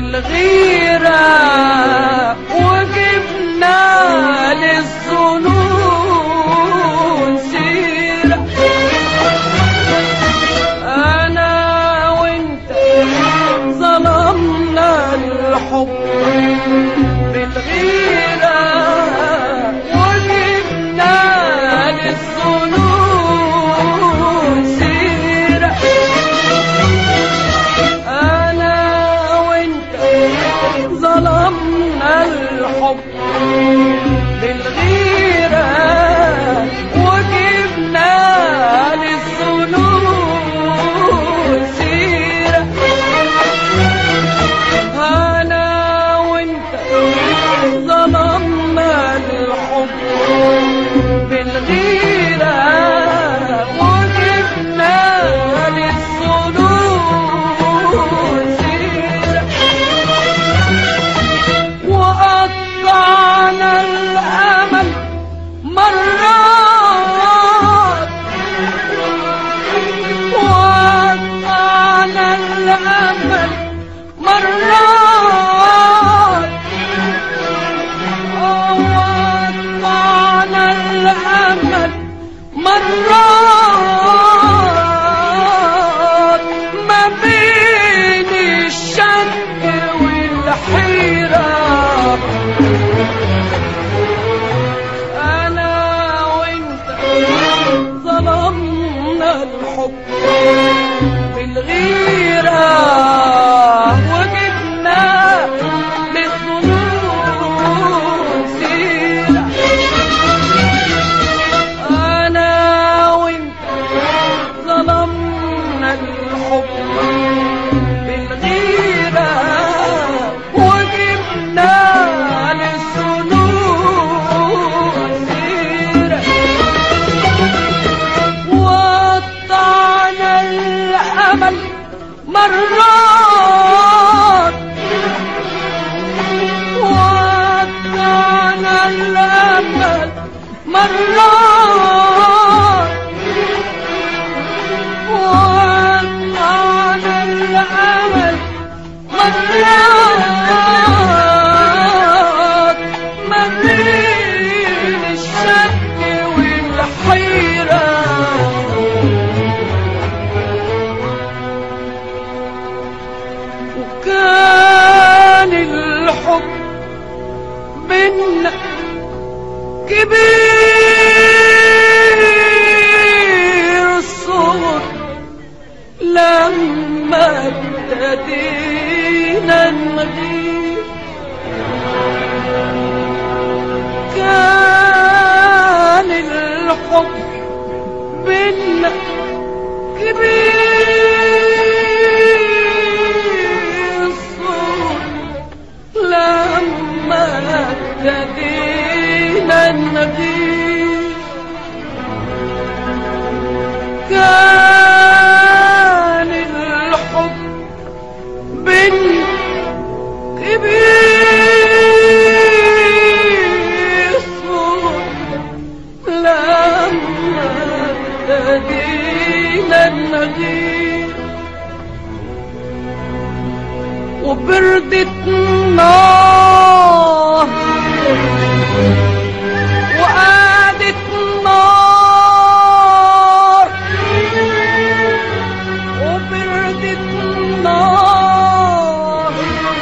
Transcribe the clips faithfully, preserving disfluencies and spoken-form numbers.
بالغيرة وجبنا للظنون سيرة. أنا وأنت ظلمنا الحب بالغيرة وجبنا للظنون سيرة. أنا وأنت ظلمنا الحب بالغيرة وجبنا للظنون سيرة. أنا وأنت ظلمنا الحب بالغيرة وجبنا للظنون سيرة. وقطعنا الأمل مرات وقطعنا الأمل مرات وقطعنا الأمل مرات ما بين الشك والحيرة. أنا وأنت ظلمنا الحب بالغيرة وجبنا للظنون سيرة. أنا وأنت ظلمنا الحب بالغيرة وجبنا للظنون سيرة. وقطعنا الأمل مرات وقطعنا الأمل مرات وقطعنا الأمل مرات ما بين الشك والحيرة. وكان الحب بينا كبير الصوت لما ابتدينا نغير. كان الحب بينا كبير الصوت لما ابتدينا نغير. كان الحب بينا كبير الصوت لما ابتدينا نغير. وبردت نار وقعدت نار وبردت نار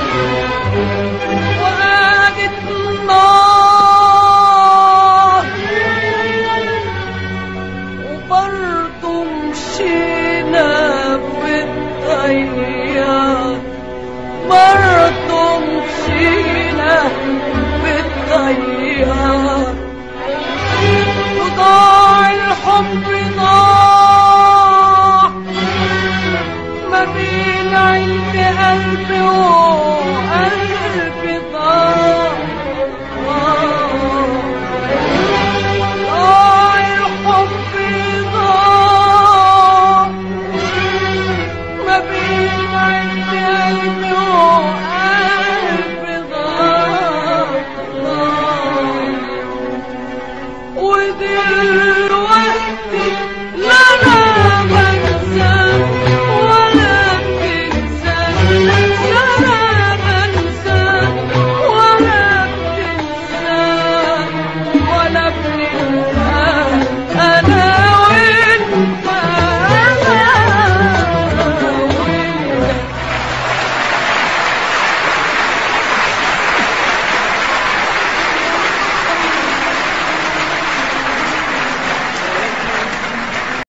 وقعدت نار وبرضه مشينا بالطيار. برضه مشينا بالطيار وضاع الحب ضاع